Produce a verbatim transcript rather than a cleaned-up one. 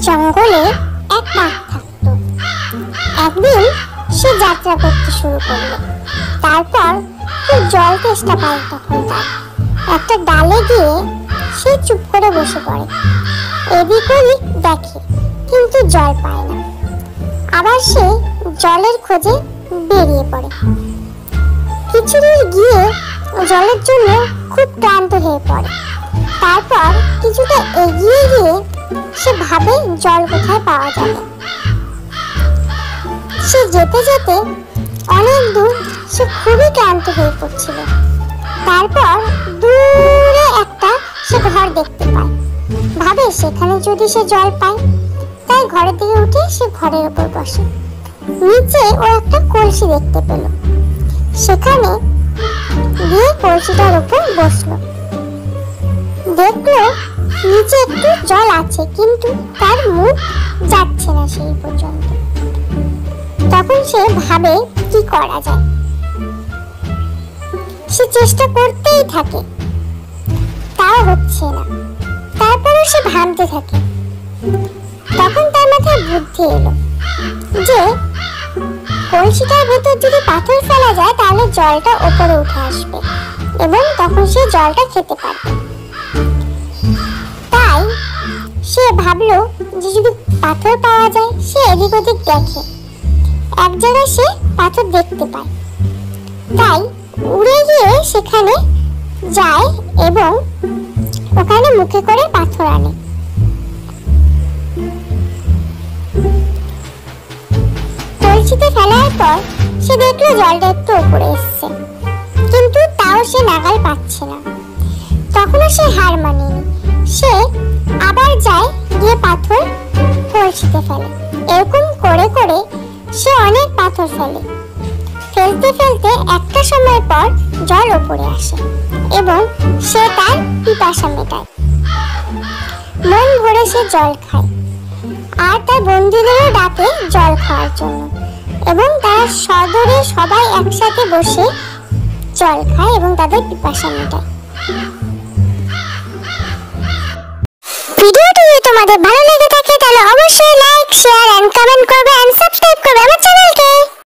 জঙ্গলে এক বাঘ থাকতো। একদিন সে যাত্রা করতে শুরু করলো। তারপর খুব জল তেষ্টা পায়। তখন তার একটা ডালে গিয়ে সে চুপ করে বসে পড়ে। এদিক ওদিক দেখে, কিন্তু জল পায় না। আবার সে জলের খোঁজে বেরিয়ে পড়ে। কিছুদূর গিয়ে জলের জন্য খুব ক্লান্ত হয়ে পড়ে। তারপর কিছুটা এগিয়ে গিয়ে সে ভাবে জল কোথায় পাওয়া যাবে। সে যেতে যেতে অনেক দূর সে খুবই ক্লান্ত হয়ে পড়ছিল। তারপর দূরে একটা সে ঘর দেখতে পায়। ভাবে সেখানে যদি সে জল পায়। তাই ঘরের দিকে উঠে সে ঘরের উপর বসে। নিচে ও একটা কলসি দেখতে পেল। সেখানে গিয়ে কলসিটার উপর বসলো। দেখলো নিচে একটু জল আছে, কিন্তু তার মুখ যাচ্ছে না সেই পর্যন্ত। তখন সে ভাবে কি করা যায়। সে চেষ্টা করতেই থাকে, তাও হচ্ছে না। তারপরে সে ভাবতে থাকে। তখন তার মাথায় বুদ্ধি এলো যে কলসিটার ভেতর যদি পাথর ফেলা যায় তাহলে জলটা উপরে উঠে আসবে এবং তখন সে জলটা খেতে পারবে। তাই সে ভাবলো যে যদি পাথর পাওয়া যায়। সে এদিক ওদিক দেখে, এক জায়গায় সে পাথর দেখতে পায়। তাই উড়ে গিয়ে সেখানে যায় এবং ওখানে মুখে করে পাথর আনে। কলসিতে ফেলার পর সে দেখলো জলটা একটু উপরে এসছে, কিন্তু তাও সে নাগাল পাচ্ছে না। তখনও সে হার মানেনি। সে আবার যায়, গিয়ে পাথর কলসিতে ফেলে। এরকম করে করে সে অনেক পাথর ফেলে। ফেলতে ফেলতে একটা সময় পর জল উপরে আসে এবং সে তার পিপাসা মেটায়। মন ভরে সে জল খায় আর তার বন্ধুদেরও ডাকে জল খাওয়ার জন্য এবং তারা সদরে সবাই একসাথে বসে জল খায় এবং তাদের পিপাসা মেটায়। ভিডিওটি যদি তোমাদের ভালো লেগে থাকে তাহলে অবশ্যই লাইক, শেয়ার এন্ড কমেন্ট করবে এন্ড সাবস্ক্রাইব করবে আমার চ্যানেলকে।